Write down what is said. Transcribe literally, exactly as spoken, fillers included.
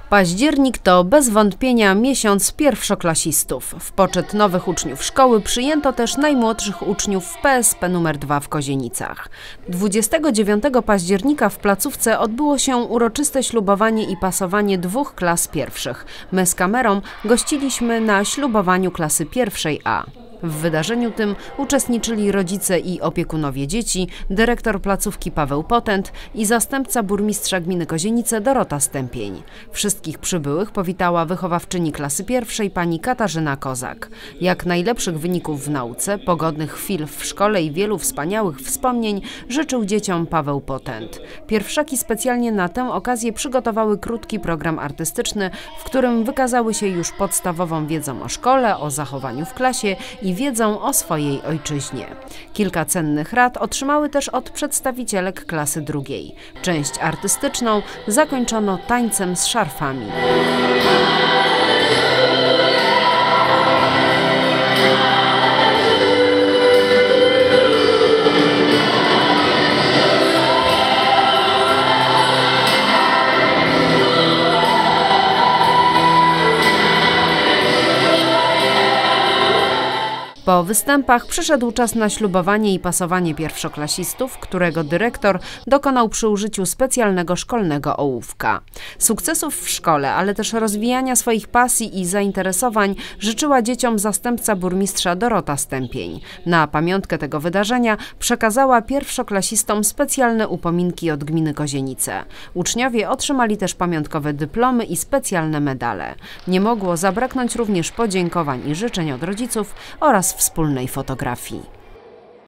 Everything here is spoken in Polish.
Październik to bez wątpienia miesiąc pierwszoklasistów. W poczet nowych uczniów szkoły przyjęto też najmłodszych uczniów w P S P nr dwa w Kozienicach. dwudziestego dziewiątego października w placówce odbyło się uroczyste ślubowanie i pasowanie dwóch klas pierwszych. My z kamerą gościliśmy na ślubowaniu klasy pierwszej A. W wydarzeniu tym uczestniczyli rodzice i opiekunowie dzieci, dyrektor placówki Paweł Potent i zastępca burmistrza gminy Kozienice Dorota Stępień. Wszystkich przybyłych powitała wychowawczyni klasy pierwszej pani Katarzyna Kozak. Jak najlepszych wyników w nauce, pogodnych chwil w szkole i wielu wspaniałych wspomnień życzył dzieciom Paweł Potent. Pierwszaki specjalnie na tę okazję przygotowały krótki program artystyczny, w którym wykazały się już podstawową wiedzą o szkole, o zachowaniu w klasie i wiedzą o swojej ojczyźnie. Kilka cennych rad otrzymały też od przedstawicielek klasy drugiej. Część artystyczną zakończono tańcem z szarfami. Po występach przyszedł czas na ślubowanie i pasowanie pierwszoklasistów, którego dyrektor dokonał przy użyciu specjalnego szkolnego ołówka. Sukcesów w szkole, ale też rozwijania swoich pasji i zainteresowań życzyła dzieciom zastępca burmistrza Dorota Stępień. Na pamiątkę tego wydarzenia przekazała pierwszoklasistom specjalne upominki od gminy Kozienice. Uczniowie otrzymali też pamiątkowe dyplomy i specjalne medale. Nie mogło zabraknąć również podziękowań i życzeń od rodziców oraz wspólnej fotografii.